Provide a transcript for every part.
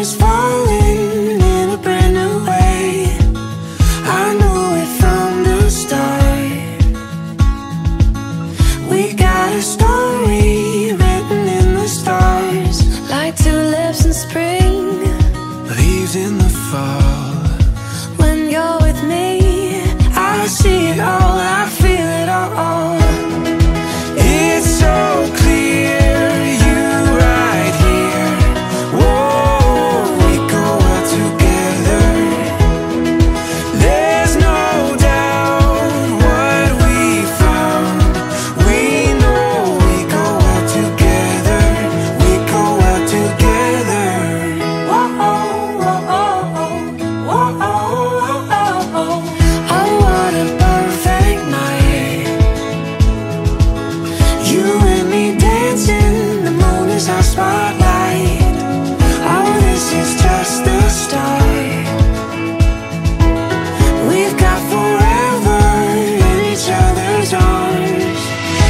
is falling in a brand new way. I knew it from the start. We got a story written in the stars, like tulips in spring, leaves in the fall. When you're with me, I see it all, I feel it all. It's so clear, you right here. Whoa, we go out together. There's no doubt what we found. We know we go out together. We go out together. Whoa, whoa, whoa, whoa. Oh, what a perfect night. You and me dancing, the moon is our spotlight. Oh, this is just the start. We've got forever in each other's arms.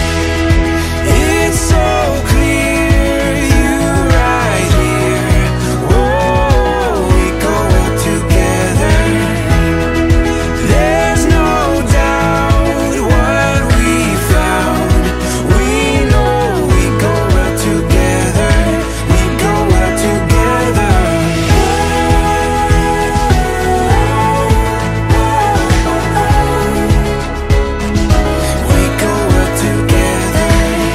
It's so clear, you right here. Whoa, we go out together. There's no doubt what we found. We know we go out together. We go out together. We go out together.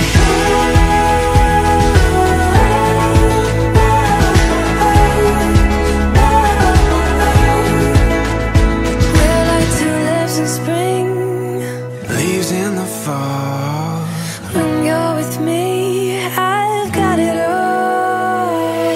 We're like tulips in spring, leaves in the fall. When you're with me, I've got it all.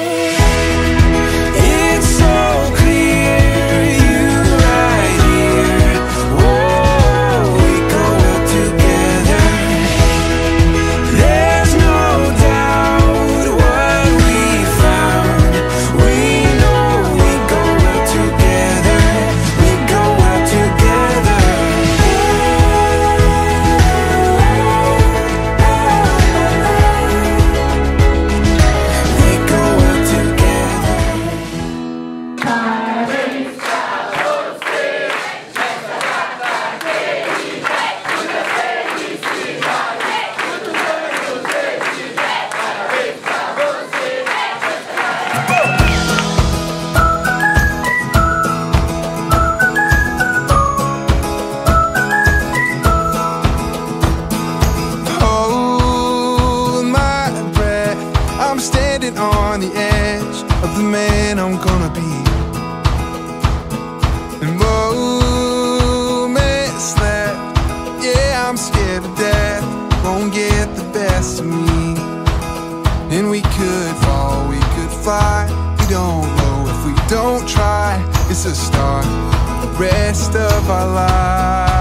It's so clear, you right here. Whoa, we go out together. There's no doubt what we found. We know we go out together. We go out together. We go out together. Hold my breath, I'm standing on the edge of the man I'm gonna be. And moments left, yeah, I'm scared to death, won't get the best of me. And we could fall, we could fly, we don't know if we don't try. It's a start, the rest of our lives.